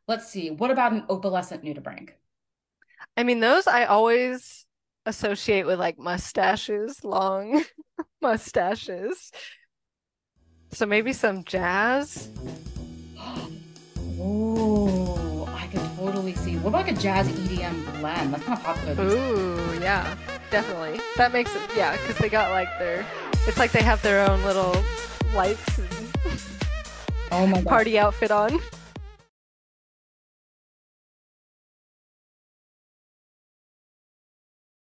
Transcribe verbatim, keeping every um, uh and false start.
Let's see. What about an opalescent nudibranch? I mean, those I always associate with like mustaches, long mustaches. So maybe some jazz. Oh, I could totally see. What about like a jazz E D M blend? That's kind of popular these days. Ooh, yeah, definitely. That makes it, yeah, because they got like their, it's like they have their own little lights and Oh my God. party outfit on.